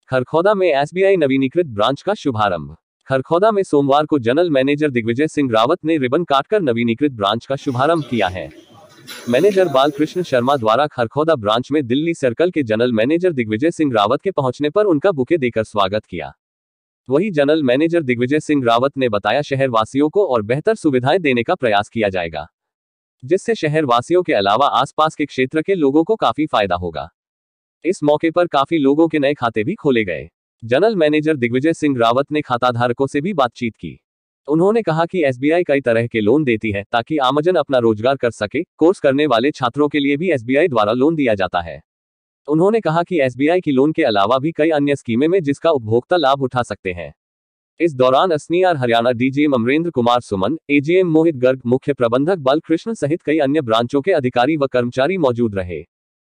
खरखौदा में एसबीआई नवीनीकृत ब्रांच का शुभारंभ। खरखौदा में सोमवार को जनरल मैनेजर दिग्विजय सिंह रावत ने रिबन काटकर नवीनीकृत ब्रांच का शुभारंभ किया है। मैनेजर बालकृष्ण शर्मा द्वारा खरखौदा ब्रांच में दिल्ली सर्कल के जनरल मैनेजर दिग्विजय सिंह रावत के पहुंचने पर उनका बुके देकर स्वागत किया। वहीं जनरल मैनेजर दिग्विजय सिंह रावत ने बताया, शहर वासियों को और बेहतर सुविधाएं देने का प्रयास किया जाएगा, जिससे शहर वासियों के अलावा आसपास के क्षेत्र के लोगों को काफी फायदा होगा। इस मौके पर काफी लोगों के नए खाते भी खोले गए। जनरल मैनेजर दिग्विजय सिंह रावत ने खाताधारकों से भी बातचीत की। उन्होंने कहा कि एसबीआई कई तरह के लोन देती है ताकि आमजन अपना रोजगार कर सके। कोर्स करने वाले छात्रों के लिए भी एसबीआई द्वारा लोन दिया जाता है। उन्होंने कहा कि एसबीआई की लोन के अलावा भी कई अन्य स्कीमें में जिसका उपभोक्ता लाभ उठा सकते हैं। इस दौरान एसनीआर हरियाणा डीजीएम अमरेंद्र कुमार सुमन, एजीएम मोहित गर्ग, मुख्य प्रबंधक बालकृष्ण सहित कई अन्य ब्रांचों के अधिकारी व कर्मचारी मौजूद रहे।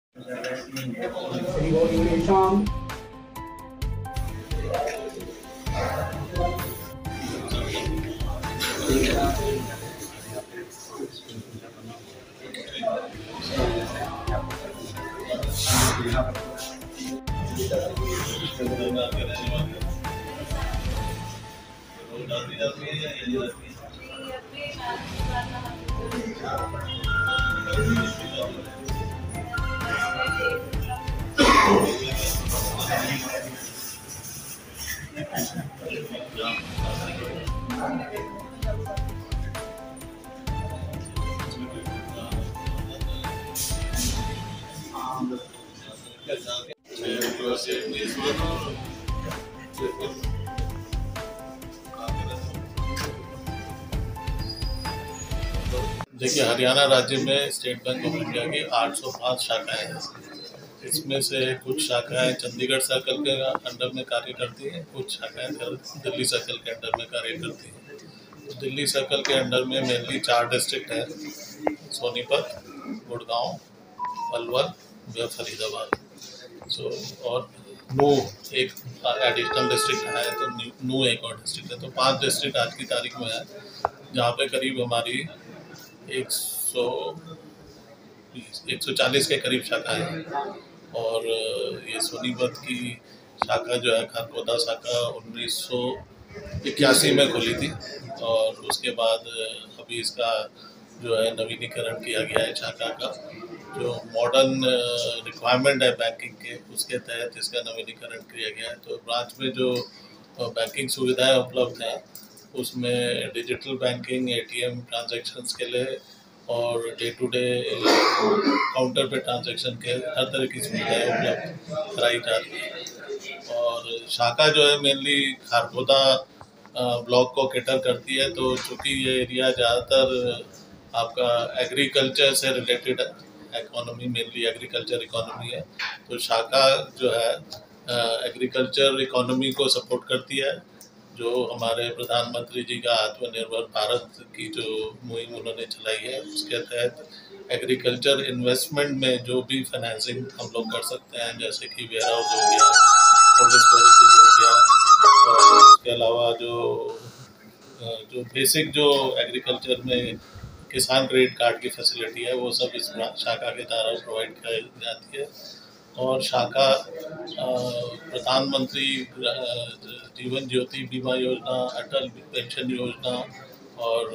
देखिए, हरियाणा राज्य में स्टेट बैंक ऑफ इंडिया की 805 शाखाएं हैं। इसमें से कुछ शाखाएं चंडीगढ़ सर्कल के अंडर में कार्य करती हैं, कुछ शाखाएं दिल्ली सर्कल के अंडर में कार्य करती हैं। तो दिल्ली सर्कल के अंडर में मेनली 4 डिस्ट्रिक्ट हैं: सोनीपत, गुड़गांव, अलवर, फरीदाबाद। और नू एक एडिशनल डिस्ट्रिक्ट है, तो नू एक और डिस्ट्रिक्ट है। तो 5 डिस्ट्रिक्ट आज की तारीख में है, जहाँ पे करीब हमारी 140 के करीब शाखाएं हैं। और ये सोनीपत की शाखा जो है, खरखौदा शाखा 1981 में खुली थी, और उसके बाद अभी इसका जो है नवीनीकरण किया गया है शाखा का। जो मॉडर्न रिक्वायरमेंट है बैंकिंग के, उसके तहत इसका नवीनीकरण किया गया है। तो ब्रांच में जो बैंकिंग सुविधाएं उपलब्ध हैं, उसमें डिजिटल बैंकिंग, एटीएम ट्रांजैक्शंस के लिए और डे टू डे काउंटर पे ट्रांजैक्शन के हर तरह की सुविधाएं उपलब्ध कराई जा रही है। और शाखा जो है मेनली खरखौदा ब्लॉक को कैटर करती है। तो चूँकि ये एरिया ज़्यादातर आपका एग्रीकल्चर से related economy, mainly agriculture economy है, तो शाखा जो है एग्रीकल्चर इकोनॉमी को सपोर्ट करती है। जो हमारे प्रधानमंत्री जी का आत्मनिर्भर भारत की जो मुहिम उन्होंने चलाई है, उसके तहत एग्रीकल्चर इन्वेस्टमेंट में जो भी फाइनेंसिंग हम लोग कर सकते हैं, जैसे कि वेयर हाउस हो गया, कोल्ड स्टोरेज हो गया, और उसके अलावा जो बेसिक जो एग्रीकल्चर में किसान क्रेडिट कार्ड की फैसिलिटी है, वो सब इस शाखा के द्वारा प्रोवाइड कराई जाती है। और शाखा प्रधानमंत्री जीवन ज्योति बीमा योजना, अटल पेंशन योजना, और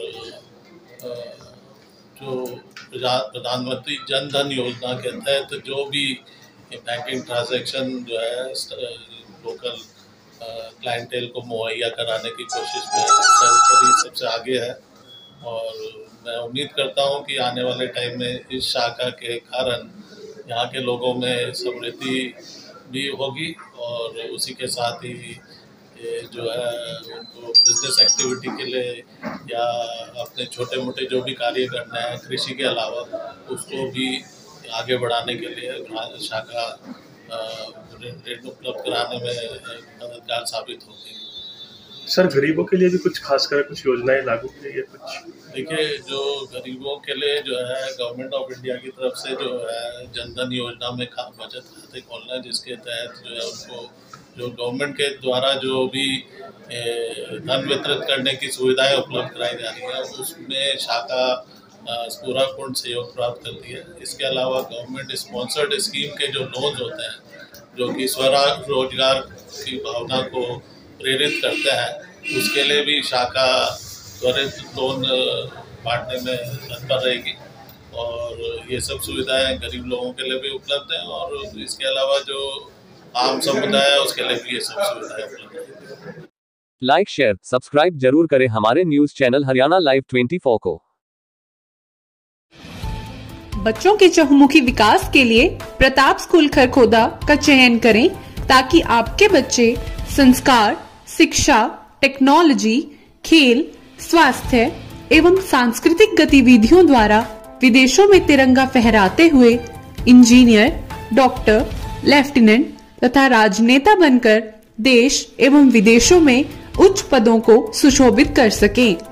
जो प्रधानमंत्री जन धन योजना के तहत जो भी बैंकिंग ट्रांजैक्शन जो है लोकल क्लाइंटेल को मुहैया कराने की कोशिश में सबसे आगे है। और मैं उम्मीद करता हूं कि आने वाले टाइम में इस शाखा के कारण यहाँ के लोगों में समृद्धि भी होगी, और उसी के साथ ही जो है उनको बिजनेस एक्टिविटी के लिए या अपने छोटे मोटे जो भी कार्य करना है कृषि के अलावा, उसको भी आगे बढ़ाने के लिए शाखा ऋण उपलब्ध कराने में मददगार साबित होगी। सर, गरीबों के लिए भी कुछ खासकर कुछ योजनाएं लागू की गई है कुछ? देखिए, जो गरीबों के लिए जो है गवर्नमेंट ऑफ इंडिया की तरफ से जो है जनधन योजना में बचत खाते खोलना है, जिसके तहत जो है उनको जो गवर्नमेंट के द्वारा जो भी धन वितरित करने की सुविधाएं उपलब्ध कराई जा रही है, उसमें शाखा पूरा पूर्ण सहयोग प्राप्त करती है। इसके अलावा गवर्नमेंट स्पॉन्सर्ड स्कीम के जो लोन्स होते हैं, जो कि स्वरोजगार की भावना को प्रेरित करते हैं, उसके लिए भी शाखा त्वरित लोन बांटने में तत्पर रहेगी और ये सब सुविधाएं गरीब लोगों के लिए भी उपलब्ध हैं और इसके अलावा जो आम समुदाय है उसके लिए भी ये सब सुविधाएं उपलब्ध हैं। लाइक, शेयर, सब्सक्राइब जरूर करें हमारे न्यूज चैनल हरियाणा लाइव 24 को। बच्चों के चहुमुखी विकास के लिए प्रताप स्कूल खरखोदा का चयन करें ताकि आपके बच्चे संस्कार, शिक्षा, टेक्नोलॉजी, खेल, स्वास्थ्य एवं सांस्कृतिक गतिविधियों द्वारा विदेशों में तिरंगा फहराते हुए इंजीनियर, डॉक्टर, लेफ्टिनेंट तथा राजनेता बनकर देश एवं विदेशों में उच्च पदों को सुशोभित कर सकें।